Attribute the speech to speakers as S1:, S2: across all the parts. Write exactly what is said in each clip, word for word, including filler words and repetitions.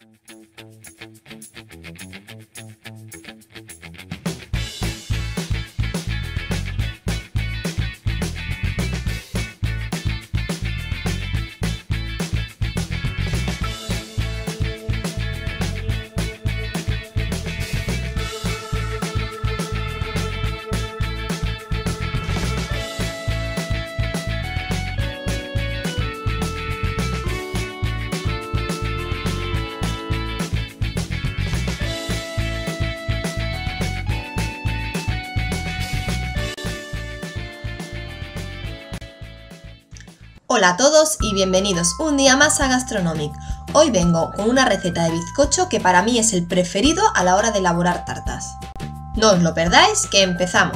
S1: Hola a todos y bienvenidos un día más a Gastronomic. Hoy vengo con una receta de bizcocho que para mí es el preferido a la hora de elaborar tartas. No os lo perdáis, que empezamos.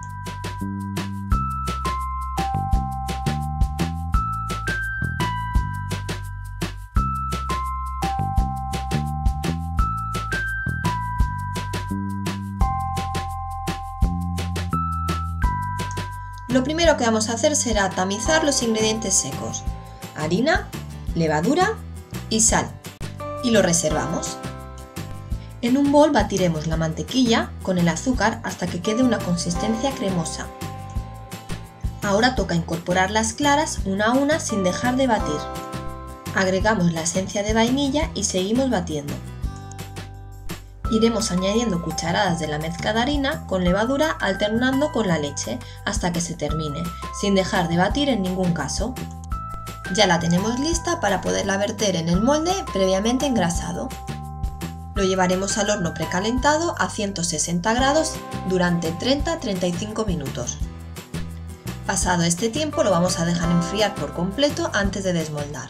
S1: Lo primero que vamos a hacer será tamizar los ingredientes secos, harina, levadura y sal, y lo reservamos. En un bol batiremos la mantequilla con el azúcar hasta que quede una consistencia cremosa. Ahora toca incorporar las claras una a una sin dejar de batir. Agregamos la esencia de vainilla y seguimos batiendo. Iremos añadiendo cucharadas de la mezcla de harina con levadura alternando con la leche hasta que se termine, sin dejar de batir en ningún caso. Ya la tenemos lista para poderla verter en el molde previamente engrasado. Lo llevaremos al horno precalentado a ciento sesenta grados durante treinta a treinta y cinco minutos. Pasado este tiempo lo vamos a dejar enfriar por completo antes de desmoldar.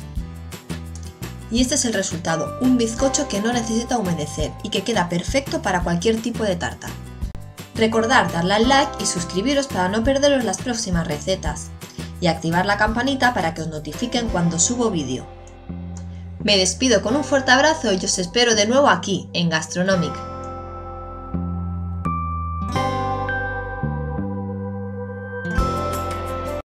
S1: Y este es el resultado, un bizcocho que no necesita humedecer y que queda perfecto para cualquier tipo de tarta. Recordad darle al like y suscribiros para no perderos las próximas recetas y activar la campanita para que os notifiquen cuando subo vídeo. Me despido con un fuerte abrazo y os espero de nuevo aquí en Gastronomic.